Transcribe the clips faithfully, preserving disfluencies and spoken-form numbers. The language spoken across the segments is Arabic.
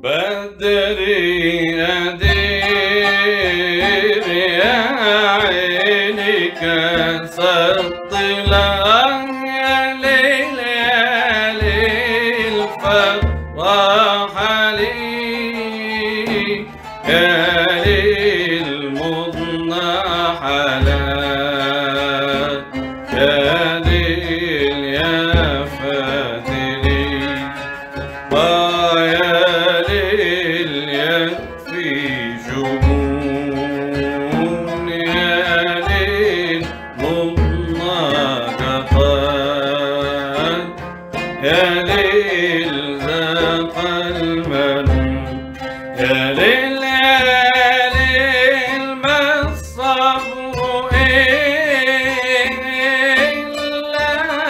بدري أدير يا عيني كسر طلع يا ليل يا ليل فرح لي يا ليل مضنا حالات يا ليل يا فاتلي ويا ليل يكفي جمون يا ليل مضنا دقات يا ليل ذاق المنون يا ليل يا ليل ما الصبر إلا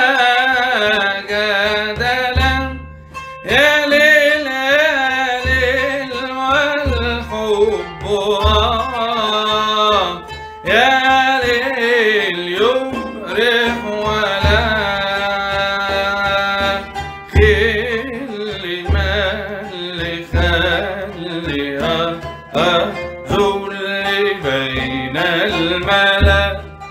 جدلا يا ليل يا ليل والحب آه يا ليل يفرح ولا خل مال خلي أذل بين الملا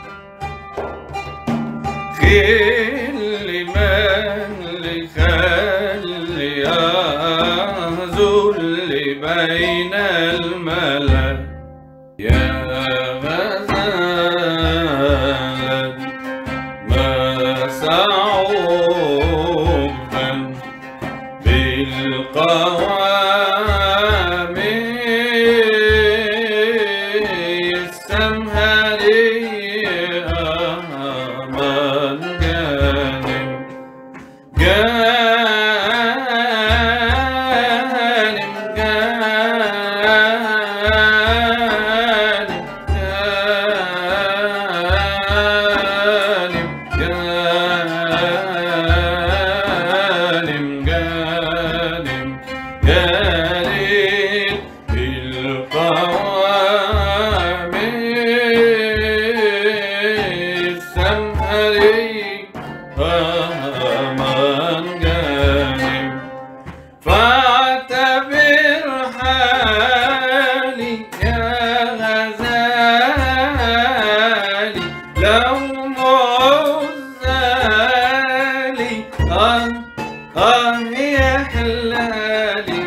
خل مال خلي أذل بين الملا يا غزالا ما سعوبا بالقوام السمهري من جانب جانب جانب جانب جانب جانب جانب بالقوام السمهري من جانب فاعتبر حالي يا غزالي لو معزالي آه آه يا حلالي